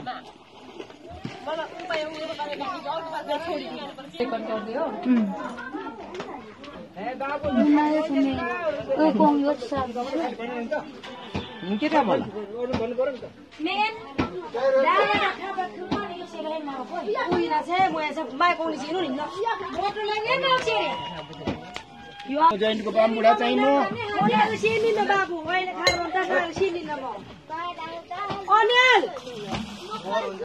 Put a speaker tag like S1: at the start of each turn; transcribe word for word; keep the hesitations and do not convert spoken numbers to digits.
S1: मलाई उपाय उयो गरेको कि अरु बाजा छोडिदिनु पर्छ एक गरिदियो ए बाबु
S2: मैले सुने ओ कोंगो सब
S3: के था बोला
S2: मेन दादा खाबा खुमानी के सेरे न हो उही ना छे म यहाँ माइ कोनी छिनु नि मोटो लगे न छिरे यो
S3: जॉइंट को बाम बुढा चाहिनु
S2: ओले सिनि न बाबु अहिले खाएर त सिनि न म अनिल